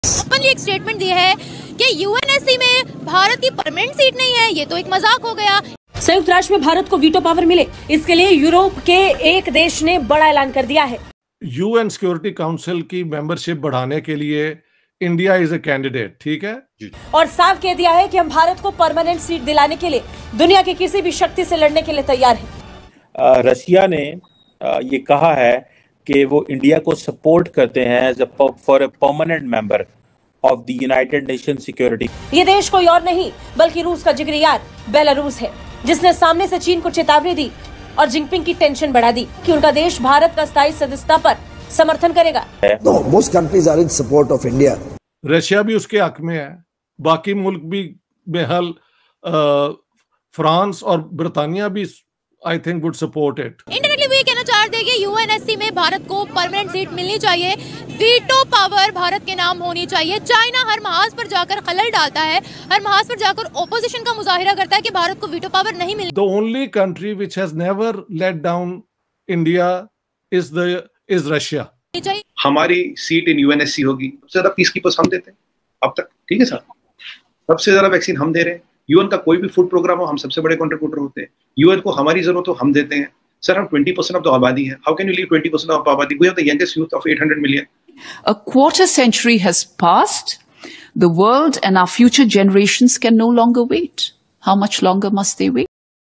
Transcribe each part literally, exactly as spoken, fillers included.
Openly एक statement दिया है कि यूएनएससी में भारत की परमानेंट सीट नहीं है, ये तो एक मजाक हो गया। संयुक्त राष्ट्र में भारत को वीटो पावर मिले, इसके लिए यूरोप के एक देश ने बड़ा ऐलान कर दिया है। यूएन सिक्योरिटी काउंसिल की मेंबरशिप बढ़ाने के लिए इंडिया इज ए कैंडिडेट, ठीक है जी। और साफ कह दिया है कि हम भारत को परमानेंट सीट दिलाने के लिए दुनिया की किसी भी शक्ति से लड़ने के लिए तैयार हैं। रशिया ने ये कहा है कि वो इंडिया को सपोर्ट करते हैं as a for a permanent member of the United Nation security. ये देश कोई और नहीं बल्कि रूस का जिगरी यार बेलारूस है, जिसने सामने से चीन को चेतावनी दी और जिनपिंग की टेंशन बढ़ा दी कि उनका देश भारत का स्थायी सदस्यता पर समर्थन करेगा। No, most countries are in support of India. Russia भी उसके हक में है, बाकी मुल्क भी बेहल, फ्रांस और ब्रिटानिया भी I think would support it. Indirectly वो ये कहना चाहते हैं कि यूएनएससी में भारत को परमानेंट सीट मिलनी चाहिए, वीटो पावर भारत के नाम होनी चाहिए। चाइना हर महाज पर जाकर खलल डालता है, हर महाज पर जाकर ओपोजिशन का मुजाहिरा करता है कि भारत को वीटो पावर नहीं मिली। The only country which has never let down India is the is Russia. हमारी सीट इन यूएनएससी होगी, सबसे ज्यादा पीस कीपर्स हम देते हैं अब तक, ठीक है सर। सबसे ज्यादा वैक्सीन हम दे रहे हैं। यूएन का कोई भी फूड प्रोग्राम हो, हम सबसे बड़े कंट्रीब्यूटर होते हैं। यूएन को हमारी जरूरत हो, हम देते हैं। सर, हम ट्वेंटी परसेंट ऑफ द आबादी है। How can you leave twenty percent of आबादी? We have the youngest youth of eight hundred million. A quarter century has passed. The world and our future generations can no longer wait. How much longer must they wait?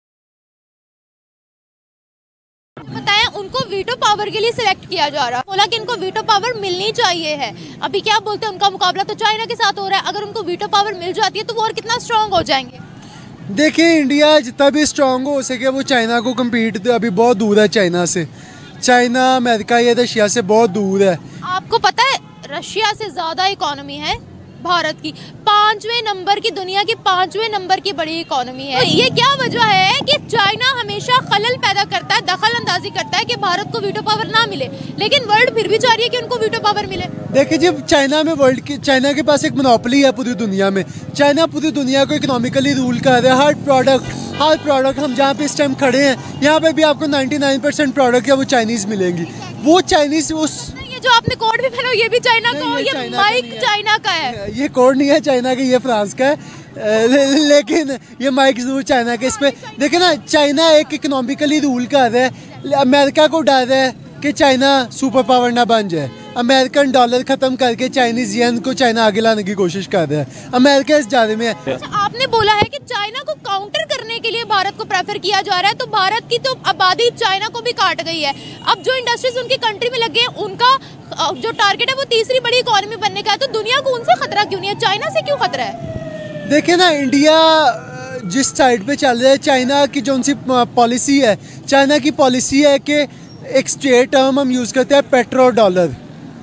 बताएं, उनको veto power के लिए select किया जा रहा है। बोला कि इनको वीटो पावर मिलनी चाहिए है। अभी क्या बोलते हैं, उनका मुकाबला तो चाइना के साथ हो रहा है। अगर उनको वीटो पावर मिल जाती है तो वो और कितना स्ट्रांग हो जाएंगे। देखिए, इंडिया जितना भी स्ट्रांग हो सके वो चाइना को कम्पीट अभी बहुत दूर है। चाइना से, चाइना अमेरिका या रशिया से बहुत दूर है। आपको पता है रशिया से ज्यादा इकोनॉमी है भारत की, पांचवें नंबर की, दुनिया की पांचवें नंबर की बड़ी इकोनॉमी है। ये क्या वजह है कि चाइना हमेशा खलल पैदा करता है, दखल अंदाजी करता है कि भारत को वीटो पावर ना मिले, लेकिन वर्ल्ड फिर भी चाह रही है कि उनको वीटो पावर मिले। देखिए, जब चाइना में वर्ल्ड की चाइना के पास एक मोनोपोली है पूरी दुनिया में। चाइना पूरी दुनिया को इकोनॉमिकली रूल कर रहा है। हर प्रोडक्ट हर प्रोडक्ट हम जहाँ पे इस टाइम खड़े हैं, यहाँ पे भी आपको निन्यानवे परसेंट प्रोडक्ट है वो चाइनीज मिलेंगी। वो चाइनीज उस जो आपने कोड भी पहना ये भी चाइना का हो, ये माइक चाइना का है। ये कोड नहीं है चाइना का, ये फ्रांस का है, ले, लेकिन ये माइक जरूर चाइना के। इस पे देखिए ना, चाइना एक इकोनॉमिकली रूल कर रहा है। अमेरिका को डर रहा है कि चाइना सुपर पावर ना बन जाए। अमेरिकन डॉलर खत्म करके चाइनीज येन को चाइना आगे लाने की कोशिश कर रहा है। अमेरिका इस जारे में है। आपने बोला है कि चाइना को काउंटर करने के लिए भारत को प्रेफर किया जा रहा है, तो भारत की तो आबादी चाइना को भी काट गई है। अब जो इंडस्ट्रीज उनकी कंट्री में लगे हैं, उनका जो टारगेट है वो तीसरी बड़ी इकोनॉमी बनने का है, तो दुनिया को उनसे खतरा क्यों नहीं है? चाइना से क्यों खतरा है? देखिए ना, इंडिया जिस साइड पे चल रहा है, चाइना की जो उनकी पॉलिसी है, चाइना की पॉलिसी है कि एक स्टेट टर्म हम यूज करते हैं, पेट्रो डॉलर।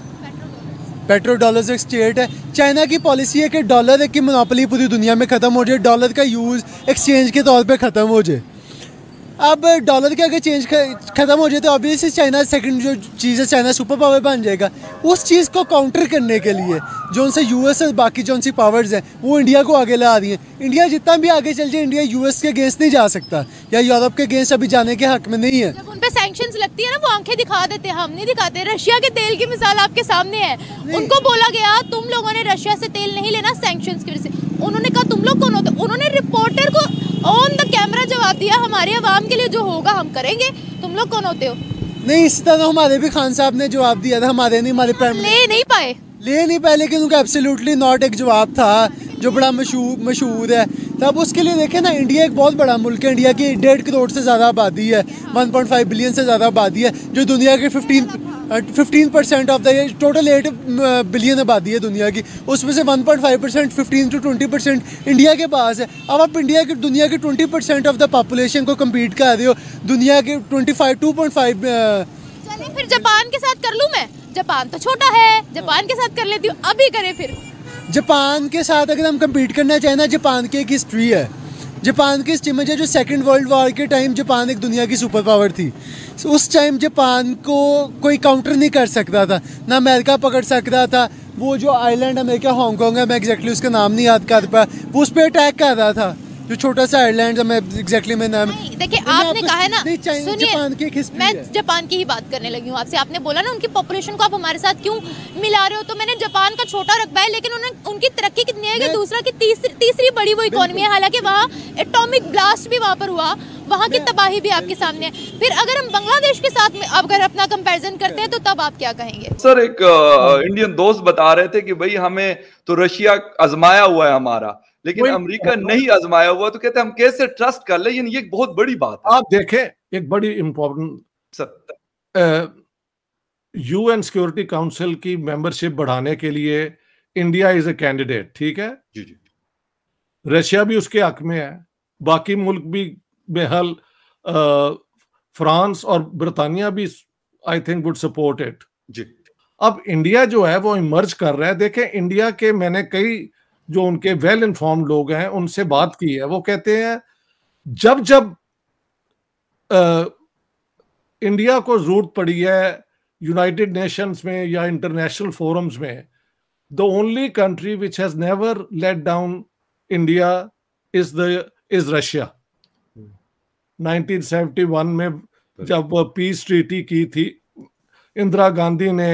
पेट्रो डॉलर से एक स्टेट है। चाइना की पॉलिसी है कि डॉलर की मोनोपोली पूरी दुनिया में खत्म हो जाए, डॉलर का यूज एक्सचेंज के तौर पे खत्म हो जाए। अब डॉलर के अगर चेंज खत्म हो जाए तो ऑब्वियसली चाइना सेकंड जो चीज़ है, चाइना सुपर पावर बन जाएगा। उस चीज़ को काउंटर करने के लिए जो उनसे यूएस और बाकी जो उनसी पावर्स हैं वो इंडिया को आगे ला रही हैं। इंडिया जितना भी आगे चल जाए, इंडिया यूएस के अगेंस्ट नहीं जा सकता या यूरोप के अगेंस्ट अभी जाने के हक में नहीं है। जब उन पे सैंक्शंस लगती है ना, वो आंखें दिखा देते हैं, हम नहीं दिखाते। रशिया के तेल की मिसाल आपके सामने है। उनको बोला गया तुम लोगों ने रशिया से तेल नहीं लेना सैंक्शंस की वजह से। उन्होंने कहा तुम लोग कौन होते? उन्होंने रिपोर्टर को ऑन द कैमरा जवाब दिया, हमारे अवाम के लिए जो होगा हम करेंगे, तुम लोग कौन होते हो? नहीं, इस तरह हमारे भी खान साहब ने जवाब दिया था। हमारे नहीं, हमारे प्राइम ले नहीं पाए ले नहीं पाए लेकिन उनका एब्सोल्युटली नॉट एक जवाब था जो बड़ा मशहूर मशहूर है। तब उसके लिए देखें ना, इंडिया एक बहुत बड़ा मुल्क है। इंडिया की डेढ़ करोड़ से ज़्यादा आबादी है, वन पॉइंट फाइव बिलियन से ज़्यादा आबादी है, जो दुनिया के fifteen fifteen percent of the total eight billion आबादी है दुनिया की। उसमें से one point five percent fifteen to twenty percent India के पास है। अब आप इंडिया की दुनिया के twenty percent of the population को कम्पीट कर रहे हो दुनिया के twenty five two point five. चलिए फिर जापान के साथ कर लूँ मैं, जापान तो छोटा है, जापान के साथ कर लेती हूँ। अभी करें फिर जापान के साथ अगर हम कम्पीट करना चाहें ना, जापान की एक हिस्ट्री है। जापान की हिस्ट्री में जो सेकंड वर्ल्ड वॉर के टाइम जापान एक दुनिया की सुपर पावर थी। उस टाइम जापान को कोई काउंटर नहीं कर सकता था, ना अमेरिका पकड़ सकता था। वो जो आइलैंड अमेरिका हांगकॉन्ग है, मैं एग्जैक्टली उसका नाम नहीं याद कर पाया, वो उस पर अटैक कर रहा था। जो छोटा सा आयरलैंड है, मैं एग्जैक्टली मैं नाम नहीं, देखिए आपने कहा है ना, सुनिए, जापान की एक हिस्ट्री मैं है। जापान की ही बात करने लगी हूँ आपसे। आपने बोला ना उनकी पॉपुलेशन को आप हमारे साथ क्यों मिला रहे हो, तो मैंने जापान का छोटा रकबा है, लेकिन उन्हें उनकी तरक्की कितनी है कि दूसरा की तीसरी तीसरी बड़ी वो इकोनॉमी है। हालांकि वहाँ एटॉमिक ब्लास्ट भी वहाँ पर हुआ, वहाँ की तबाही भी आपके सामने है। फिर अगर हम बांग्लादेश के साथ में अगर अपना कंपैरिजन करते हैं तो तब आप क्या कहेंगे? सर एक आ, इंडियन दोस्त बता रहे थे कि भाई हमें तो रशिया आजमाया हुआ है हमारा, लेकिन अमेरिका नहीं आजमाया हुआ, तो कहते हैं हम कैसे ट्रस्ट कर ले। ये एक बहुत बड़ी बात है। आप देखें एक बड़ी important sir, UN security council की मेंबरशिप बढ़ाने के लिए इंडिया इज ए कैंडिडेट, ठीक है जी जी। रशिया भी उसके हक में है, बाकी मुल्क भी बेहल, फ्रांस और ब्रिटानिया भी I think would support it जी। अब इंडिया जो है वो इमर्ज कर रहा है। देखें इंडिया के, मैंने कई जो उनके वेल इन्फॉर्म्ड लोग हैं उनसे बात की है, वो कहते हैं जब जब आ, इंडिया को जरूरत पड़ी है यूनाइटेड नेशंस में या इंटरनेशनल फोरम्स में, the only country which has never let down India is the is Russia. Nineteen seventy one में जब पीस ट्रीटी की थी, इंदिरा गांधी ने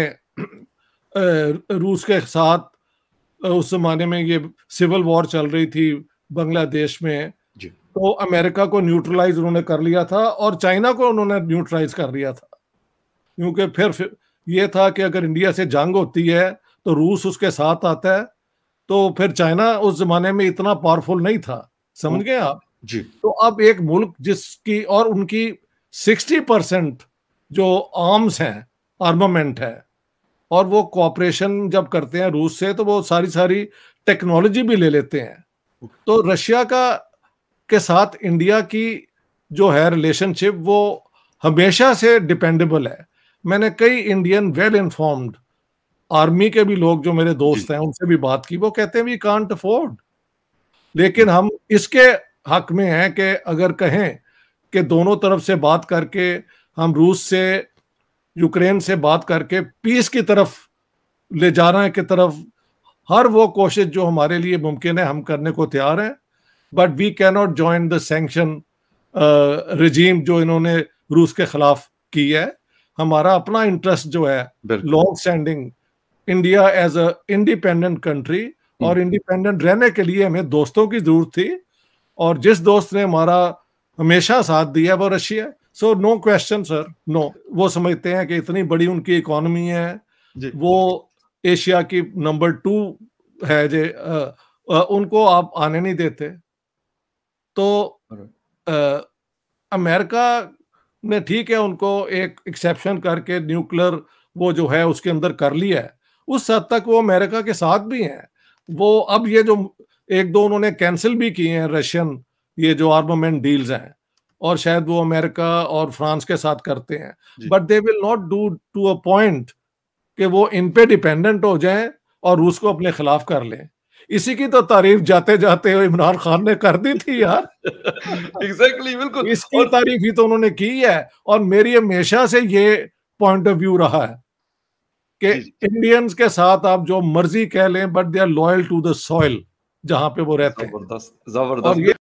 रूस के साथ, उस जमाने में ये सिविल वॉर चल रही थी बांग्लादेश में, तो अमेरिका को न्यूट्रलाइज उन्होंने कर लिया था और चाइना को उन्होंने न्यूट्रलाइज कर लिया था, क्योंकि फिर, फिर ये था कि अगर इंडिया से जंग होती है तो रूस उसके साथ आता है, तो फिर चाइना उस जमाने में इतना पावरफुल नहीं था, समझ गए आप जी। तो अब एक मुल्क जिसकी और उनकी साठ परसेंट जो आर्म्स हैं, आर्मामेंट है, और वो कोऑपरेशन जब करते हैं रूस से तो वो सारी सारी टेक्नोलॉजी भी ले लेते हैं। तो रशिया का के साथ इंडिया की जो है रिलेशनशिप वो हमेशा से डिपेंडेबल है। मैंने कई इंडियन वेल इन्फॉर्म्ड आर्मी के भी लोग जो मेरे दोस्त हैं उनसे भी बात की, वो कहते हैं वी कांट अफोर्ड। लेकिन हम इसके हक में हैं कि अगर कहें कि दोनों तरफ से बात करके हम रूस से, यूक्रेन से बात करके पीस की तरफ ले जाने की तरफ हर वो कोशिश जो हमारे लिए मुमकिन है हम करने को तैयार हैं, but we can not join the sanction regime जो इन्होंने रूस के खिलाफ की है। हमारा अपना इंटरेस्ट जो है long standing, India as a independent country, और इंडिपेंडेंट रहने के लिए हमें दोस्तों की जरूरत थी, और जिस दोस्त ने हमारा हमेशा साथ दिया वो Russia. So no question sir, no. वो समझते हैं कि इतनी बड़ी उनकी इकोनॉमी है, वो एशिया की नंबर टू है, जे आ, आ, उनको आप आने नहीं देते। तो अमेरिका ने ठीक है उनको एक एक्सेप्शन करके न्यूक्लियर वो जो है उसके अंदर कर लिया है, उस हद तक वो अमेरिका के साथ भी हैं। वो अब ये जो एक दो उन्होंने कैंसिल भी किए हैं रशियन ये जो आर्मामेंट डील्स हैं, और शायद वो अमेरिका और फ्रांस के साथ करते हैं, but they will not do to a point कि वो इन पे डिपेंडेंट हो जाएं और रूस को अपने खिलाफ कर लें। इसी की तो तारीफ जाते जाते इमरान खान ने कर दी थी यार। एग्जैक्टली, बिल्कुल इसकी तारीफ ही तो उन्होंने की है, और मेरी हमेशा से ये पॉइंट ऑफ व्यू रहा है कि इंडियंस के साथ आप जो मर्जी कह लें, but they are loyal to the soil जहां पे वो रहते हैं। जबरदस्त, जबरदस्त।